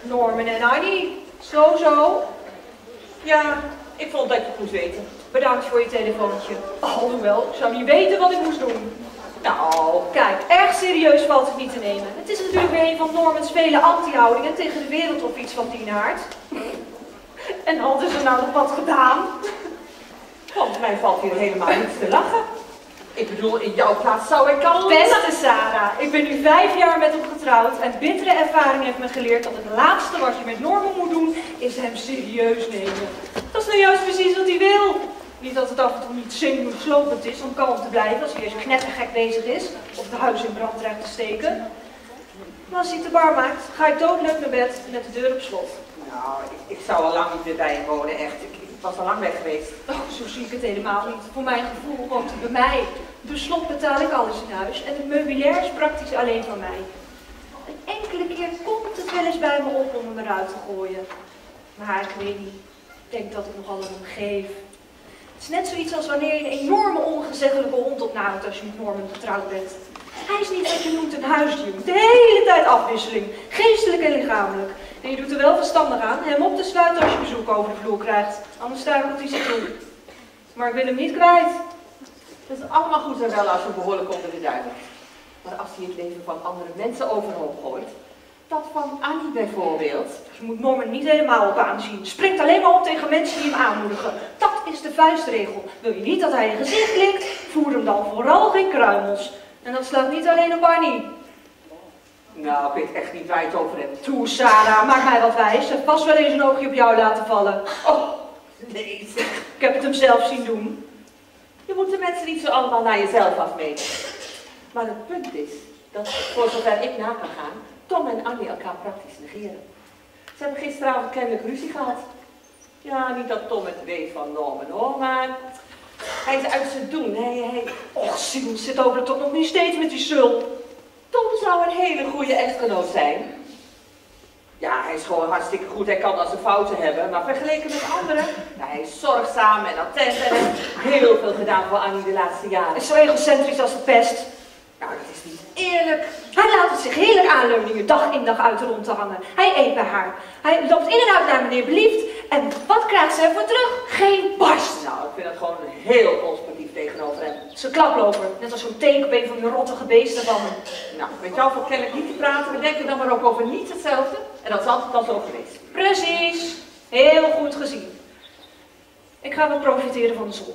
Norman en Annie. Zo. Ja, ik vond dat je het moest weten. Bedankt voor je telefoontje. Alhoewel, ik zou niet weten wat ik moest doen. Nou, kijk, erg serieus valt het niet te nemen. Het is natuurlijk weer een van Normans vele anti-houdingen tegen de wereld of iets van die aard. En al is er nou nog wat gedaan. Want mij valt hier helemaal niets te lachen. Ik bedoel, in jouw plaats zou ik al... Beste Sarah, ik ben nu 5 jaar met hem getrouwd en bittere ervaring heeft me geleerd dat het laatste wat je met Norman moet doen, is hem serieus nemen. Dat is nou juist precies wat hij wil. Niet dat het af en toe niet zenuwslopend is om kalm te blijven als hij eens knettergek bezig is of de huis in brand dreigt te steken. Maar als hij te bar maakt, ga ik doodleuk naar bed met de deur op slot. Nou, ik zou al lang niet meer bij hem wonen, echt. Ik was al lang weg geweest. Oh, zo zie ik het helemaal niet. Voor mijn gevoel woont hij bij mij. Per slot betaal ik alles in huis en het meubilair is praktisch alleen van mij. Een enkele keer komt het wel eens bij me op om hem eruit te gooien. Maar ik weet niet. Ik denk dat ik nogal om hem geef. Het is net zoiets als wanneer je een enorme ongezeggelijke hond opnahoudt als je met Norman getrouwd bent. Hij is niet wat je noemt een huisdier. De hele tijd afwisseling. Geestelijk en lichamelijk. En je doet er wel verstandig aan hem op te sluiten als je bezoek over de vloer krijgt. Anders struikelt hij zich toe. Maar ik wil hem niet kwijt. Dat is allemaal goed en wel als je behoorlijk onder de duim hebt. Maar als hij het leven van andere mensen overhoop gooit, dat van Annie bijvoorbeeld. Je moet Norman niet helemaal op aanzien. Springt alleen maar op tegen mensen die hem aanmoedigen. Dat is de vuistregel. Wil je niet dat hij je gezicht likt, voer hem dan vooral geen kruimels. En dat slaat niet alleen op Annie. Nou, ik weet echt niet waar je het over hebt. Toe, Sarah, maak mij wat wijs. Hij heeft pas wel eens een oogje op jou laten vallen. Oh, nee zeg. Ik heb het hem zelf zien doen. Je moet de mensen niet zo allemaal naar jezelf afmeten. Maar het punt is dat, voor zover ik na kan gaan, Tom en Annie elkaar praktisch negeren. Ze hebben gisteravond kennelijk ruzie gehad. Ja, niet dat Tom het weet van Norman hoor, maar hij is uit zijn doen. Och, Sim, zit hopelijk toch nog niet steeds met die sul. Tom zou een hele goede echtgenoot zijn. Ja, hij is gewoon hartstikke goed. Hij kan wel zijn fouten hebben, maar vergeleken met anderen, nou, hij is zorgzaam en attent en heeft heel veel gedaan voor Annie de laatste jaren. Hij is zo egocentrisch als de pest. Nou, dat is niet eerlijk. Hij laat het zich heerlijk aanleunen hier dag in dag uit rond te hangen. Hij eet bij haar. Hij loopt in en uit naar meneer Beliefd. En wat krijgt ze ervoor terug? Geen barst. Nou, ik vind dat gewoon heel conservatief tegenover hem. Ze klaploper, net als zo'n teken op een van die rottige beesten van hem. Nou, met jou valt kennelijk niet te praten. We denken dan maar ook over niets hetzelfde. En dat is altijd al zo geweest. Precies. Heel goed gezien. Ik ga wat profiteren van de zon.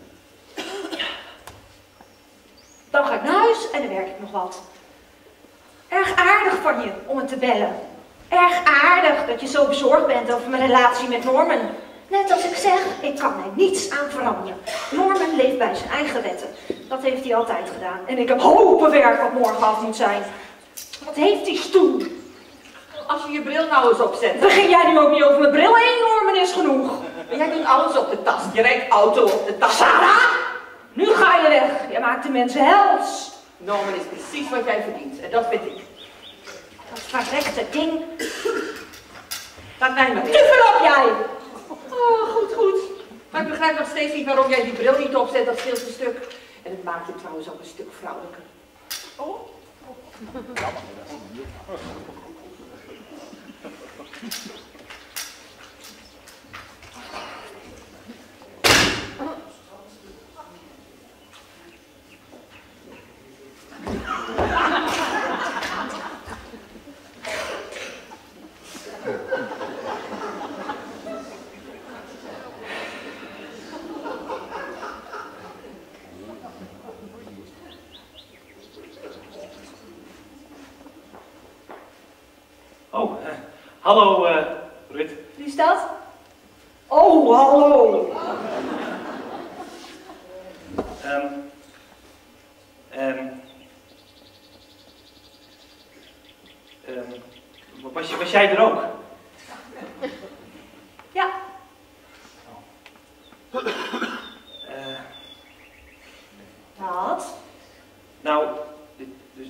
Dan ga ik naar huis en dan werk ik nog wat. Erg aardig van je om me te bellen. Erg aardig dat je zo bezorgd bent over mijn relatie met Norman. Net als ik zeg, ik kan er niets aan veranderen. Norman leeft bij zijn eigen wetten. Dat heeft hij altijd gedaan. En ik heb hopen werk wat morgen af moet zijn. Wat heeft die stoel? Als je je bril nou eens opzet. Begin jij nu ook niet over mijn bril heen? Norman is genoeg. Maar jij doet alles op de tas. Je rijdt auto op de tas. Sarah! Nu ga je weg. Jij maakt de mensen hels. Norman is precies wat jij verdient. En dat vind ik. Dat verrekte ding. Laat mij maar in. Tuffer op jij! Oh, goed. Maar ik begrijp nog steeds niet waarom jij die bril niet opzet. Dat scheelt een stuk. En het maakt je trouwens ook een stuk vrouwelijker. Oh. Hallo, Ruud. Wie is dat? Oh, hallo. Was jij er ook? Ja. Wat? Nou, dus,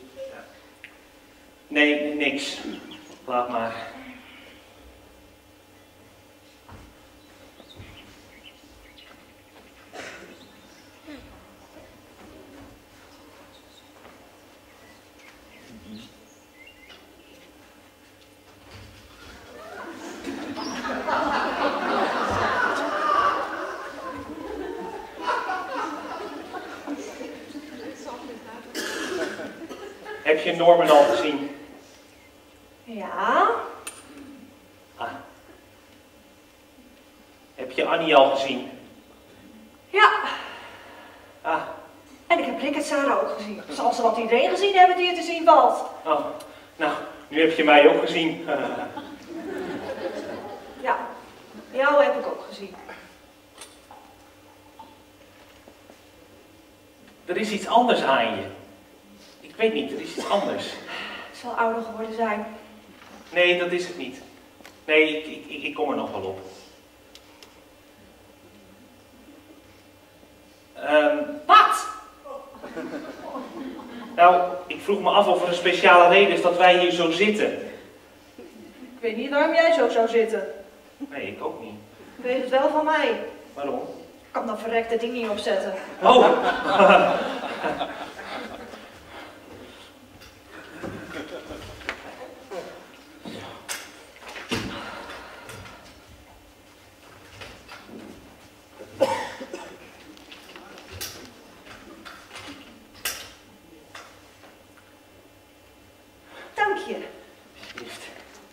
nee, niks. Laat maar. Norman al gezien? Ja, Ah. Heb je Annie al gezien? ja. Ah. En ik heb Rick en Sarah ook gezien. Zal ze wat iedereen gezien hebben die er te zien valt? Oh. Nou, nu heb je mij ook gezien. Ja, jou heb ik ook gezien. Er is iets anders aan je. Ik weet niet, er is iets anders. Ik zal ouder geworden zijn. Nee, dat is het niet. Nee, ik kom er nog wel op. Wat? Nou, ik vroeg me af of er een speciale reden is dat wij hier zo zitten. Ik weet niet waarom jij zo zou zitten. Nee, ik ook niet. Ik weet het wel van mij. Waarom? Ik kan dat verrekte ding niet opzetten. Oh! Dank je. Alsjeblieft.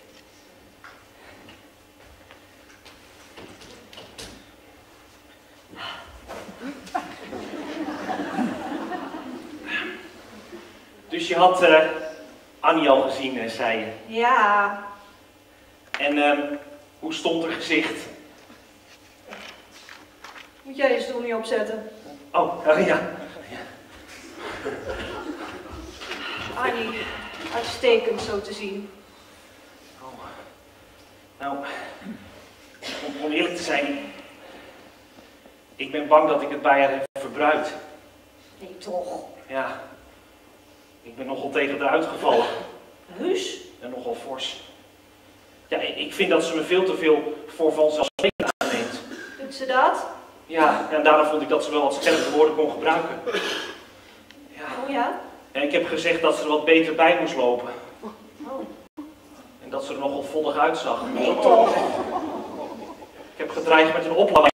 Dus je had Annie al gezien, zei je. Ja, En hoe stond haar gezicht? moet jij je stoel niet opzetten? Oh, ja. Annie, uitstekend zo te zien. Oh. Nou, om eerlijk te zijn, ik ben bang dat ik het bij haar heb verbruikt. Nee, toch. Ja, ik ben nogal tegen haar uitgevallen. Heus? En nogal fors. Ja, ik vind dat ze me veel te veel voor vanzelfsprekend aanneemt. Doet ze dat? Ja, en daarom vond ik dat ze wel wat scherpe woorden kon gebruiken. Ja. Oh ja? En ik heb gezegd dat ze er wat beter bij moest lopen. Oh. En dat ze er nogal voddig uitzag. Nee, toch. Ik heb gedreigd met een opleiding.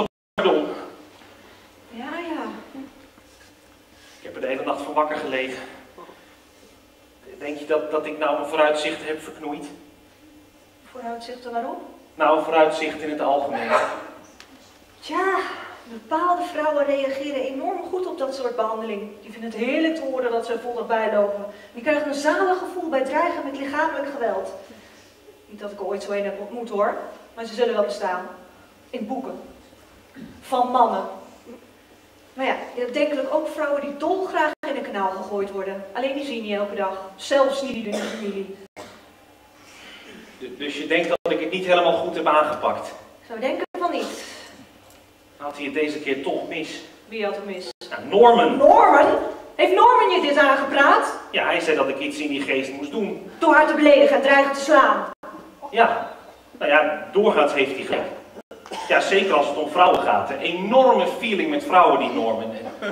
Ja, ja. Ik heb er de hele nacht van wakker gelegen. Denk je dat ik nou mijn vooruitzichten heb verknoeid? Vooruitzichten waarom? Nou, vooruitzicht in het algemeen. Tja, bepaalde vrouwen reageren enorm goed op dat soort behandeling. Die vinden het heerlijk te horen dat ze er voddig bijlopen. Die krijgen een zalig gevoel bij dreigen met lichamelijk geweld. Niet dat ik er ooit zo een heb ontmoet hoor, maar ze zullen wel bestaan. In boeken. Van mannen. Maar ja, je hebt denkelijk ook vrouwen die dolgraag in een kanaal gegooid worden. Alleen die zie je niet elke dag. Zelfs niet in de familie. Dus je denkt dat ik het niet helemaal goed heb aangepakt? Ik zou denken van niet. Had hij het deze keer toch mis? Wie had hem mis? Nou, Norman! Norman? Heeft Norman je dit aangepraat? Ja, hij zei dat ik iets in die geest moest doen. Door haar te beledigen en dreigen te slaan. Ja, nou ja, doorgaans heeft hij gelijk. Ja, zeker als het om vrouwen gaat. Een enorme feeling met vrouwen, die Norman.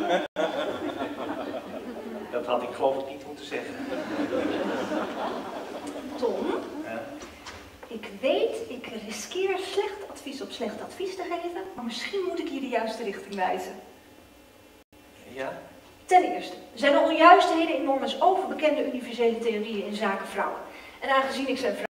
Dat had ik geloof ik niet moeten zeggen. Tom? Ja. Ik weet, ik riskeer slecht advies op slecht advies te geven, maar misschien moet ik je de juiste richting wijzen. Ja? Ten eerste, er zijn er onjuistheden in Normans overbekende universele theorieën in zaken vrouwen. En aangezien ik zijn